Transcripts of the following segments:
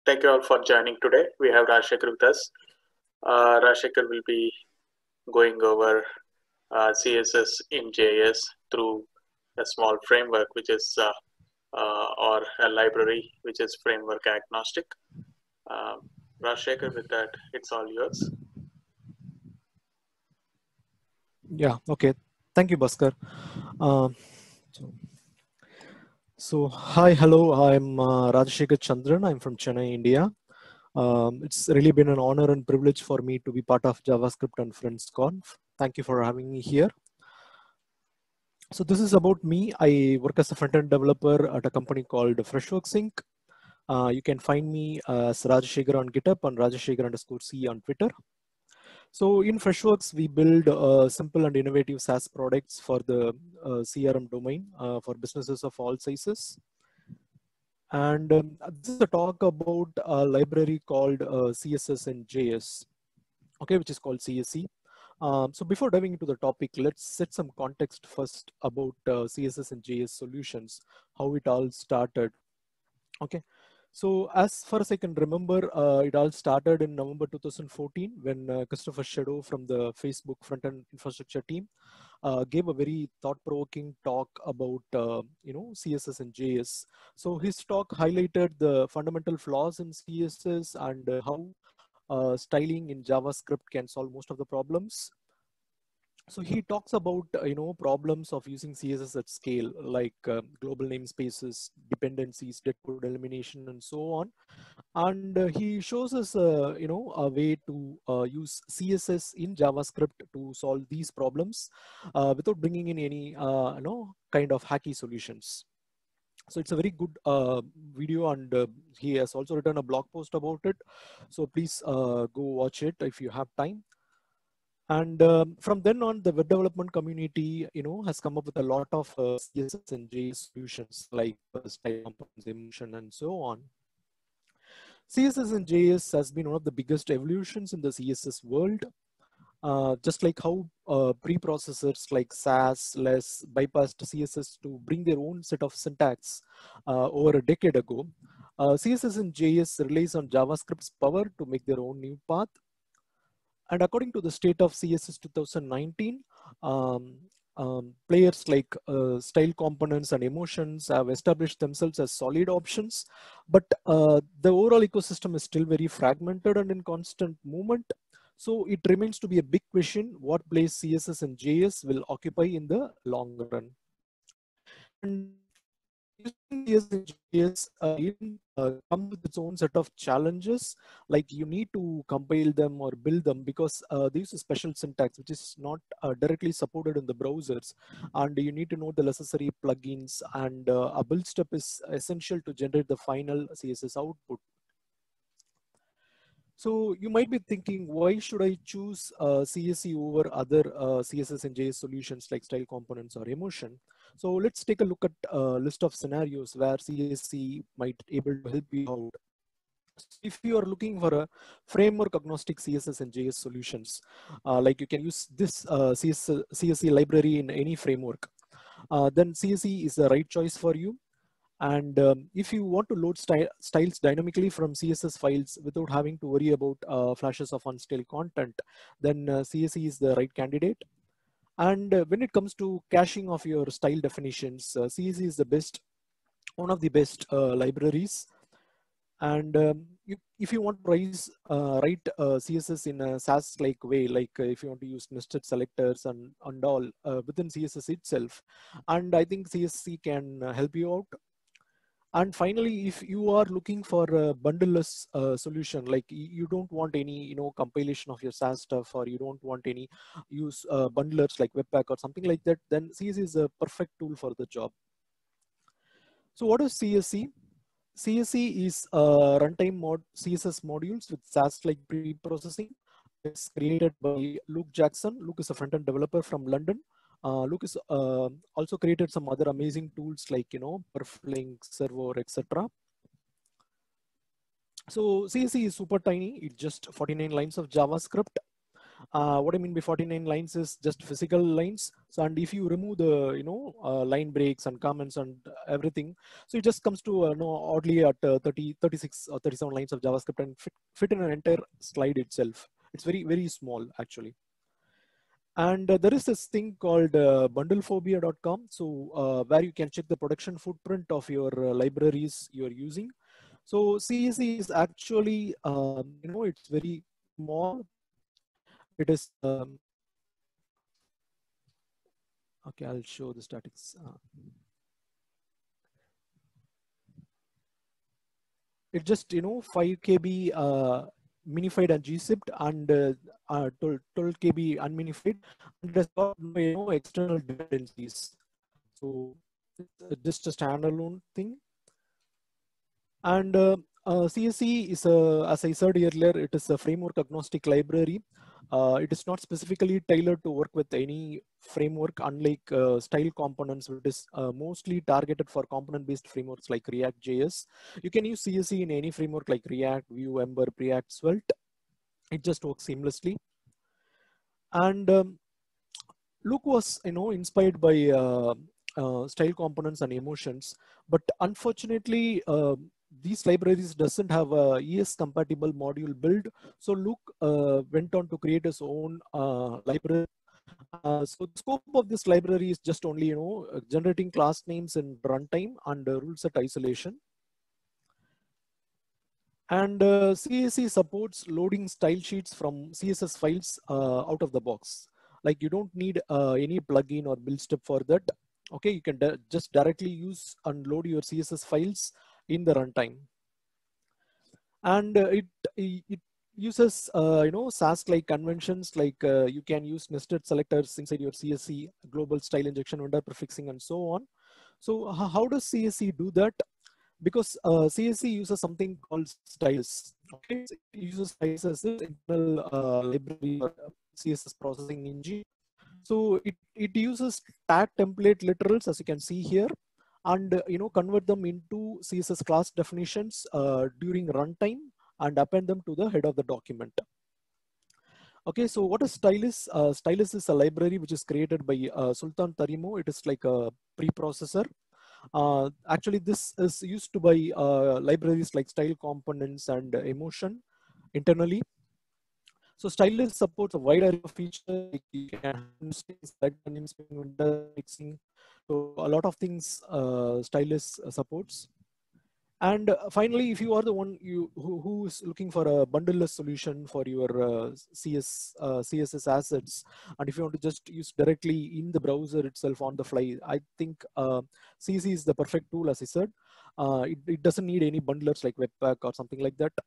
Thank you all for joining today. We have Rajshekhar with us. Rajshekhar will be going over CSS in JS through a small framework, which is or a library, which is framework agnostic. Rajshekhar, with that, it's all yours. Yeah, okay. Thank you, Bhaskar. So, hi, hello. I'm Rajshekhar Chandran. I'm from Chennai, India. It's really been an honor and privilege for me to be part of JavaScript and Friends Conf. Thank you for having me here. So this is about me. I work as a front-end developer at a company called Freshworks Inc. You can find me as Rajshekhar on GitHub and Rajshekhar_C on Twitter. So in Freshworks, we build simple and innovative SaaS products for the CRM domain for businesses of all sizes. And this is a talk about a library called CSS and JS, okay, which is called CSE. So before diving into the topic, let's set some context first about CSS and JS solutions, how it all started. Okay, so as far as I can remember, it all started in November 2014 when Christopher Shadow from the Facebook front-end infrastructure team gave a very thought-provoking talk about CSS and JS. So his talk highlighted the fundamental flaws in CSS and how styling in JavaScript can solve most of the problems. So he talks about problems of using CSS at scale, like global namespaces, dependencies, dead code elimination, and so on. And he shows us a way to use CSS in JavaScript to solve these problems without bringing in any kind of hacky solutions. So it's a very good video, and he has also written a blog post about it. So please go watch it if you have time. And from then on, the web development community, has come up with a lot of CSS and JS solutions like style components, emotion, and so on. CSS and JS has been one of the biggest evolutions in the CSS world. Just like how preprocessors like SAS, LESS bypassed CSS to bring their own set of syntax over a decade ago, CSS and JS relies on JavaScript's power to make their own new path. And according to the state of CSS 2019, players like style components and emotions have established themselves as solid options, but the overall ecosystem is still very fragmented and in constant movement. So it remains to be a big question what place CSS and JS will occupy in the long run. And using CSS and JS comes with its own set of challenges, like you need to compile them or build them because they use a special syntax which is not directly supported in the browsers, and you need to know the necessary plugins, and a build step is essential to generate the final CSS output. So you might be thinking, why should I choose CSE over other CSS and JS solutions like style components or emotion? So let's take a look at a list of scenarios where CSE might able to help you out. So if you are looking for a framework agnostic CSS and JS solutions, like you can use this CSE library in any framework, then CSE is the right choice for you. And if you want to load styles dynamically from CSS files without having to worry about flashes of unstyled content, then CSE is the right candidate. And when it comes to caching of your style definitions, CSE is the best, one of the best libraries. And if you want to write CSS in a SaaS-like way, like if you want to use nested selectors and all within CSS itself, and I think CSE can help you out. And finally, if you are looking for a bundleless solution, like you don't want any compilation of your SaaS stuff, or you don't want any use bundlers like Webpack or something like that, then CSE is a perfect tool for the job. So what is CSE? CSE is runtime CSS modules with SaaS-like pre-processing. It's created by Luke Jackson. Luke is a front-end developer from London. Luke is also created some other amazing tools like Perflink, Servo, etc. So CSE is super tiny. It's just 49 lines of JavaScript. What I mean by 49 lines is just physical lines. So, and if you remove the, line breaks and comments and everything, so it just comes to, oddly at 30, 36 or 37 lines of JavaScript and fit in an entire slide itself. It's very, very small actually. And there is this thing called bundlephobia.com. So where you can check the production footprint of your libraries you're using. So CSE is actually, it's very small. It is, okay, I'll show the statics. It just, 5 KB minified and gzipped and 12 KB unminified, and it has got no external dependencies. So it's just a standalone thing. And CSE is, as I said earlier, it is a framework agnostic library. It is not specifically tailored to work with any framework, unlike style components, which is mostly targeted for component-based frameworks like React.js. You can use CSE in any framework like React, Vue, Ember, Preact, Svelte. It just works seamlessly. And Luke was, inspired by style components and emotions, but unfortunately, these libraries doesn't have a ES compatible module build. So Luke went on to create his own library. So the scope of this library is just only, generating class names in runtime and rule set isolation. And CSE supports loading style sheets from CSS files out of the box. Like you don't need any plugin or build step for that. Okay, you can just directly use and load your CSS files in the runtime. And it uses Sass-like conventions, like you can use nested selectors inside your CSE, global style injection, vendor prefixing, and so on. So how does CSE do that? Because CSE uses something called stylus. Okay, so it uses stylus as the internal library or CSS processing engine. So it uses tag template literals, as you can see here, and convert them into CSS class definitions during runtime and append them to the head of the document. Okay, so what is Stylus? Stylus is a library which is created by Sultan Tarimo. It is like a preprocessor. Actually, this is used to by libraries like Style Components and Emotion internally. So Stylus supports a wide array of features. Like you can select mixing. So a lot of things Stylus supports. And finally, if you are the one who is looking for a bundleless solution for your CSS assets, and if you want to just use directly in the browser itself on the fly, I think CSE is the perfect tool, as I said. It doesn't need any bundlers like Webpack or something like that.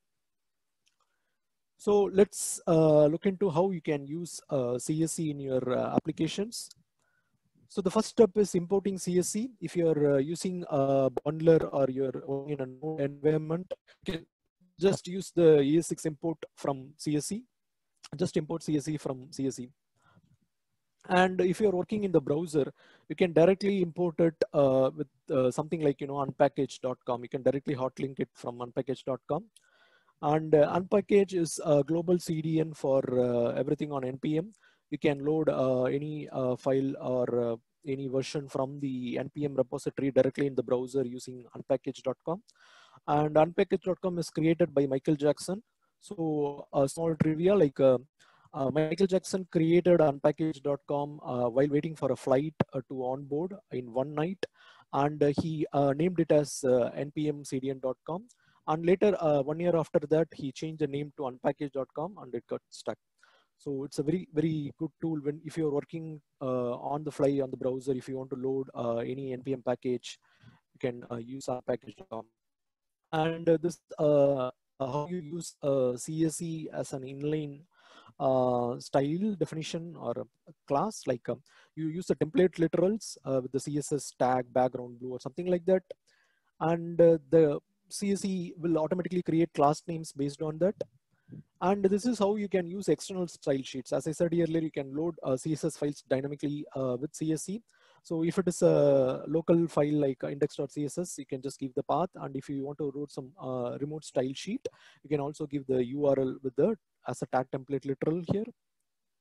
So let's look into how you can use CSE in your applications. So the first step is importing CSE. If you're using a bundler or you're in a node environment, you can just use the ES6 import from CSE. Just import CSE from CSE. And if you're working in the browser, you can directly import it with something like unpackage.com. You can directly hotlink it from unpackage.com. And Unpackage is a global CDN for everything on NPM. You can load any file or any version from the NPM repository directly in the browser using unpackage.com. And unpackage.com is created by Michael Jackson. So a small trivia, like Michael Jackson created unpackage.com while waiting for a flight to onboard in one night. And he named it as npmcdn.com. And later, 1 year after that, he changed the name to unpackage.com and it got stuck. So it's a very, very good tool when if you're working on the fly on the browser, if you want to load any NPM package, you can use unpackage.com. And this how you use CSE as an inline style definition or a class, like you use the template literals with the CSS tag background blue or something like that. And the CSE will automatically create class names based on that. And this is how you can use external style sheets. As I said earlier, you can load CSS files dynamically with CSE. So if it is a local file like index.css, you can just give the path. And if you want to load some remote style sheet, you can also give the URL with the as a tag template literal here.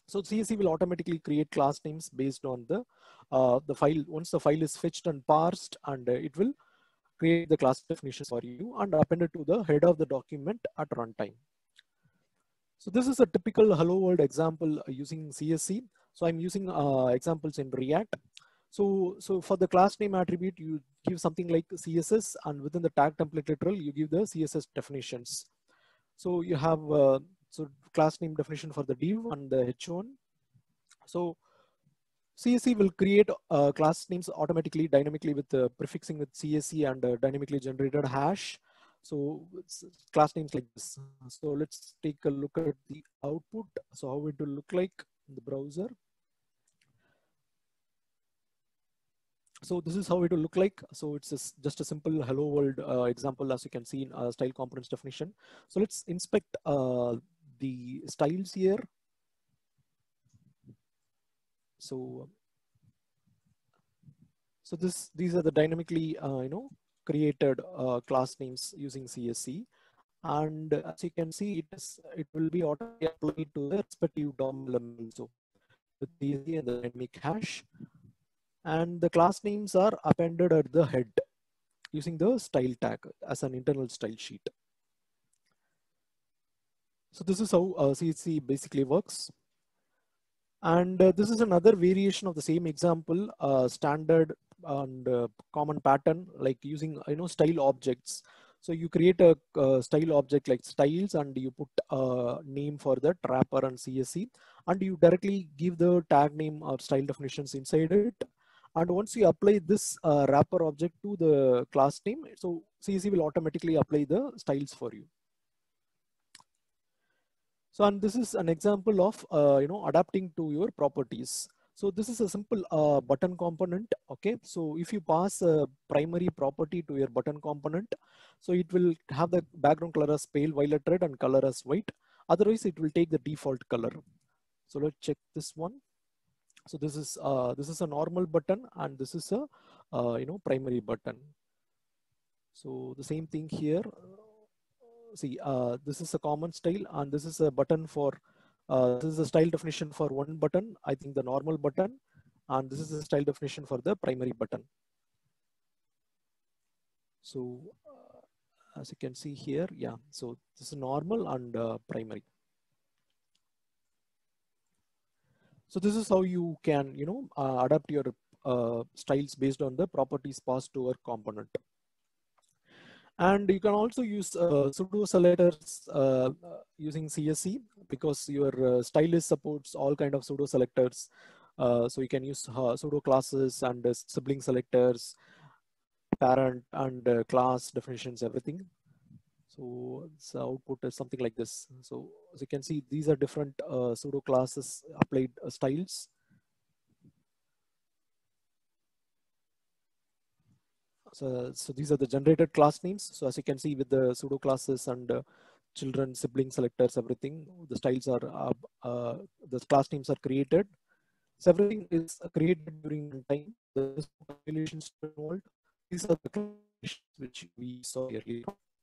So CSC will automatically create class names based on the file. Once the file is fetched and parsed, and it will create the class definitions for you and append it to the head of the document at runtime. So this is a typical hello world example using CSC. So I'm using examples in React. So for the class name attribute, you give something like CSS, and within the tag template literal, you give the CSS definitions. So you have so class name definition for the div and the h1. So CSC will create class names automatically, dynamically with prefixing with CSC and dynamically generated hash. So it's class names like this. So let's take a look at the output. So how it will look like in the browser. So this is how it will look like. So it's just a simple hello world example, as you can see in style components definition. So let's inspect the styles here. So these are the dynamically created class names using CSC, and as you can see, it will be automatically applied to the respective DOM element. So with CSC and the dynamic hash, and the class names are appended at the head using the style tag as an internal style sheet. So this is how CSC basically works. And this is another variation of the same example, standard and common pattern, like using style objects. So you create a style object like styles, and you put a name for that wrapper and CSC, and you directly give the tag name or style definitions inside it. And once you apply this wrapper object to the class name, so CSC will automatically apply the styles for you. So, and this is an example of adapting to your properties. So this is a simple button component. Okay, so if you pass a primary property to your button component, so it will have the background color as pale violet red and color as white. Otherwise, it will take the default color. So let's check this one. So this is a normal button, and this is a primary button. So the same thing here. See, this is a common style, and this is a button for, this is a style definition for one button, I think the normal button, and this is the style definition for the primary button. So as you can see here, yeah, so this is normal and primary. So this is how you can, adapt your styles based on the properties passed to a component. And you can also use pseudo selectors using CSC, because your stylist supports all kind of pseudo selectors. So you can use pseudo classes and sibling selectors, parent and class definitions, everything. So the output is something like this. So as you can see, these are different pseudo classes applied styles. So these are the generated class names. So as you can see, with the pseudo classes and children, sibling selectors, everything, the styles are, the class names are created. So everything is created during runtime. There is no calculations involved. These are the calculations which we saw earlier.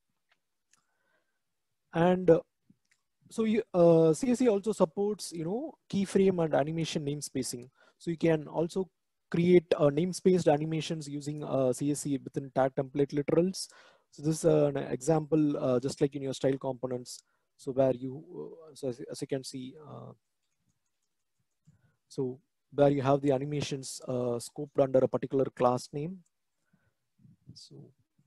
And so CSC also supports, keyframe and animation namespacing. So you can also create namespaced animations using CSC within tag template literals. So this is an example, just like in your style components. So where you, so as you can see, so where you have the animations scoped under a particular class name. So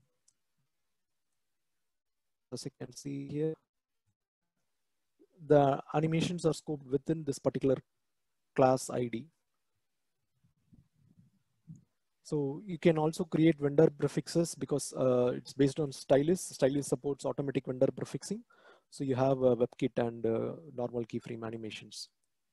as you can see here, the animations are scoped within this particular class ID. So you can also create vendor prefixes, because it's based on stylist. Stylist supports automatic vendor prefixing. So you have WebKit and normal keyframe animations.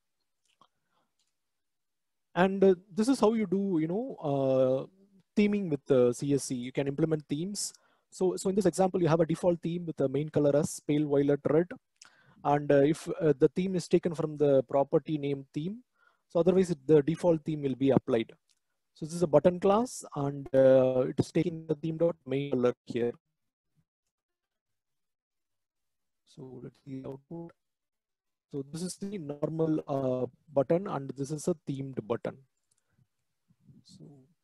And this is how you do, theming with CSC. You can implement themes. So in this example, you have a default theme with the main color as pale violet red. And if the theme is taken from the property name theme, so otherwise the default theme will be applied. So this is a button class, and it is taking the theme dot main color here. So let's see the output. So this is the normal button, and this is a themed button. So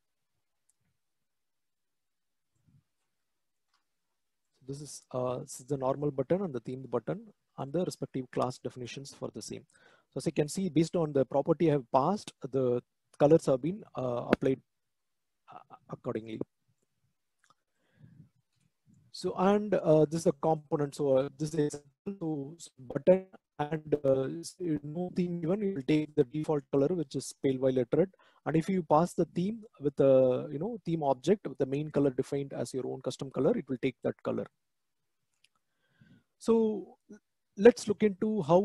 this is the normal button and the themed button and the respective class definitions for the same. So as you can see, based on the property I have passed, the colors have been applied accordingly. So, and this is a component. So this is example. So button and no theme given, you will take the default color, which is pale violet red. And if you pass the theme with a theme object with the main color defined as your own custom color, it will take that color. So let's look into how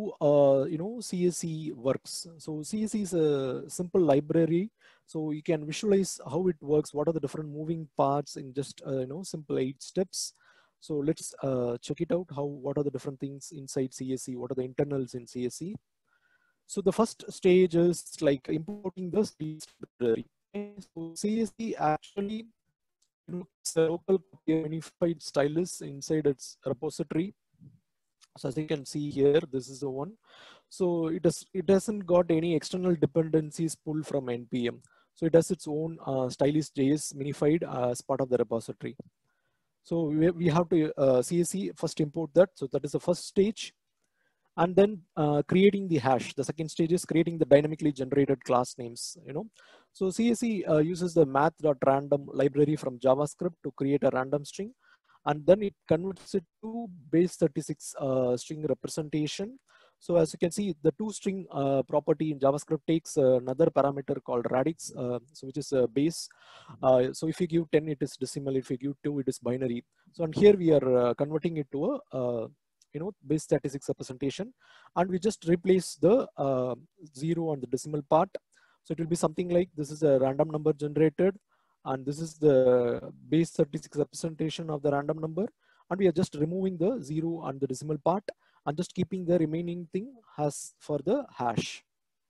CSE works. So CSE is a simple library. So you can visualize how it works. What are the different moving parts in just simple 8 steps. So let's check it out. What are the different things inside CSE? What are the internals in CSE? So the first stage is like importing the stylist library. So CSE actually it's a local unified stylus inside its repository. So as you can see here, this is the one. So it doesn't got any external dependencies pulled from NPM. So it has its own stylist.js minified as part of the repository. So we have to CSE first import that. So that is the first stage. And then creating the hash. The second stage is creating the dynamically generated class names. So CSE uses the math.random library from JavaScript to create a random string, and then it converts it to base 36 string representation. So as you can see, the toString property in JavaScript takes another parameter called radix, so which is a base. So if you give 10, it is decimal. If you give 2, it is binary. So and here we are converting it to a base 36 representation, and we just replace the 0 on the decimal part. So it will be something like this is a random number generated, and this is the base 36 representation of the random number, and we are just removing the 0 and the decimal part and just keeping the remaining thing as for the hash.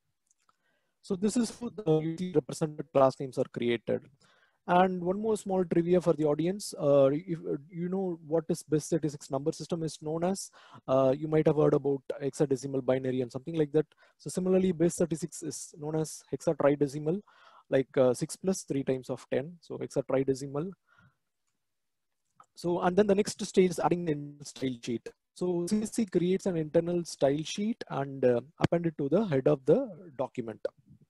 So this is how the usually represented class names are created. And one more small trivia for the audience. If you know what is base 36 number system is known as, you might have heard about hexadecimal binary and something like that. So similarly, base 36 is known as hexatridecimal, like 6 plus 3 times of 10. So hexatridecimal. So, and then the next stage is adding the style sheet. So CSE creates an internal style sheet and append it to the head of the document.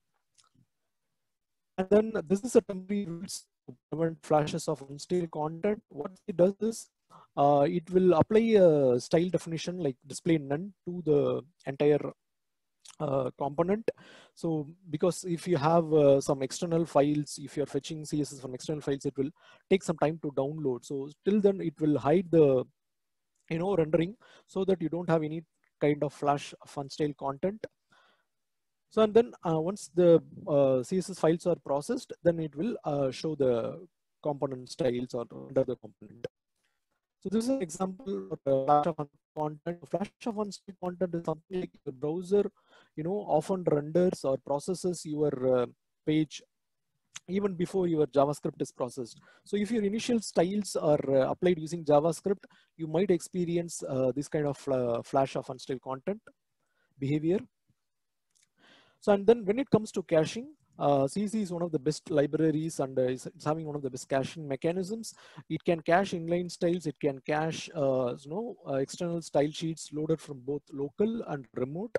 And then this is a temporary rules to prevent flashes of unstale content. What it does is it will apply a style definition like display none to the entire component. So because if you have some external files, if you're fetching CSS from external files, it will take some time to download. So till then it will hide the rendering so that you don't have any kind of flash of unstale content. So and then once the CSS files are processed, then it will show the component styles or under the component. So this is an example of a flash of content. Flash of unstale content is something like your browser, often renders or processes your page even before your JavaScript is processed. So if your initial styles are applied using JavaScript, you might experience this kind of flash of unstale content behavior. So and then when it comes to caching, CSE is one of the best libraries and it's having one of the best caching mechanisms. It can cache inline styles. It can cache external style sheets loaded from both local and remote.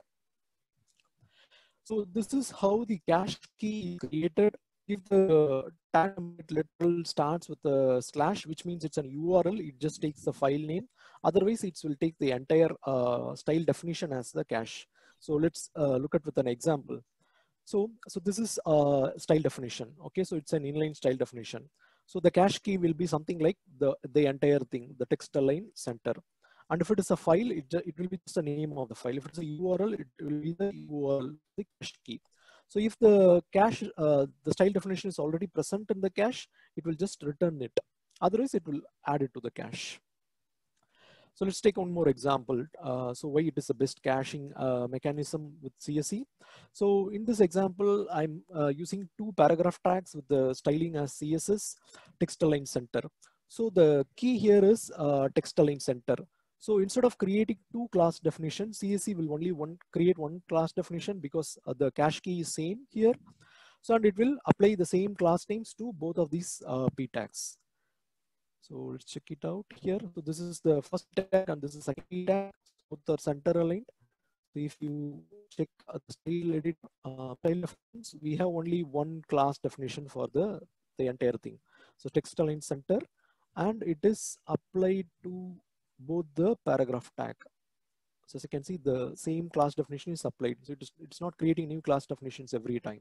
So this is how the cache key is created. If the tag literal starts with a slash, which means it's an URL, it just takes the file name. Otherwise, it will take the entire style definition as the cache. So let's look at with an example. So this is style definition. Okay, so it's an inline style definition. So the cache key will be something like the entire thing, the text align center. And if it is a file, it will be just the name of the file. If it's a URL, it will be the URL, the cache key. So if the cache, the style definition is already present in the cache, it will just return it. Otherwise, it will add it to the cache. So let's take one more example. So why it is the best caching mechanism with CSE. So in this example, I'm using 2 paragraph tags with the styling as CSS text align center. So the key here is text align center. So instead of creating two class definitions, CSC will only create one class definition because the cache key is same here. So and it will apply the same class names to both of these p tags. So let's check it out here. So this is the first tag and this is second p tag. Both are center aligned. So if you check the style edit style definitions, we have only one class definition for the entire thing. So text align center, and it is applied to both the paragraph tag. So as you can see, the same class definition is applied. So it's not creating new class definitions every time.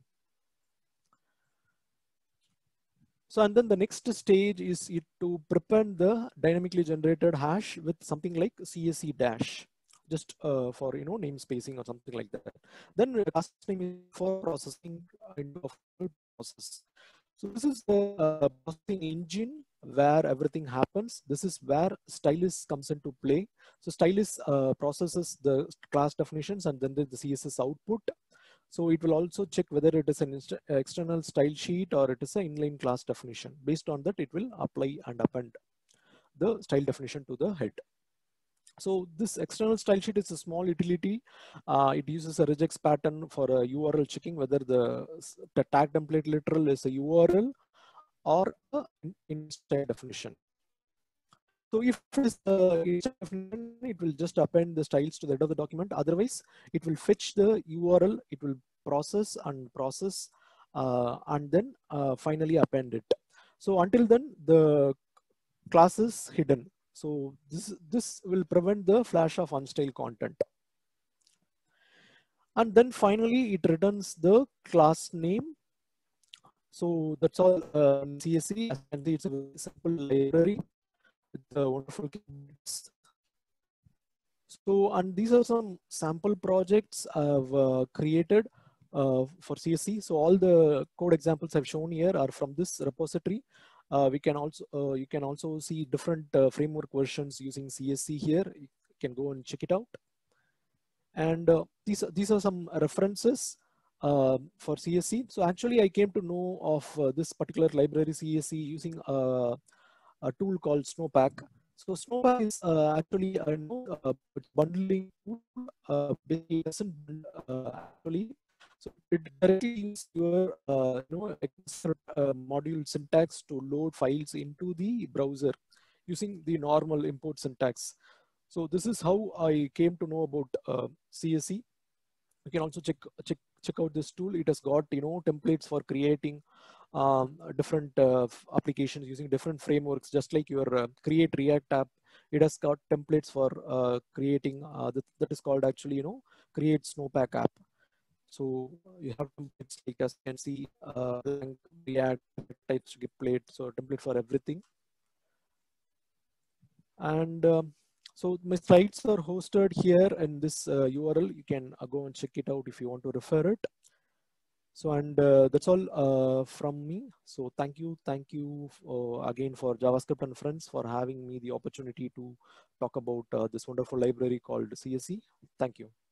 So and then the next stage is it to prepend the dynamically generated hash with something like CSC dash, just for name spacing or something like that. Then class name is for processing into a full process. So this is the processing engine where everything happens. This is where stylus comes into play. So stylus processes the class definitions and then the CSS output. So it will also check whether it is an external style sheet or it is an inline class definition. Based on that, it will apply and append the style definition to the head. So this external style sheet is a small utility. It uses a regex pattern for a URL checking whether the tag template literal is a URL or a in style definition. So if it is a definition, it will just append the styles to the head of the document. Otherwise, it will fetch the URL, it will process and then finally append it. So until then, the class is hidden. So this will prevent the flash of unstyled content. And then finally, it returns the class name. So that's all in CSC. As you can see, it's a very simple library with the wonderful keywords. So, and these are some sample projects I've created for CSC. So all the code examples I've shown here are from this repository. You can also see different framework versions using CSC here. You can go and check it out. And these are some references for CSC. So actually, I came to know of this particular library CSC using a tool called Snowpack. So Snowpack is actually a bundling tool. Basically, it doesn't actually. So it directly uses your module syntax to load files into the browser using the normal import syntax. So this is how I came to know about CSC. You can also check out this tool. It has got templates for creating different applications using different frameworks, just like your Create React app. It has got templates for creating that is called actually Create Snowpack app. So you have templates like, as you can see, React types template, so template for everything. And so my slides are hosted here in this URL. You can go and check it out if you want to refer it. So, and that's all from me. So thank you again for JavaScript and Friends for having me the opportunity to talk about this wonderful library called CSC. Thank you.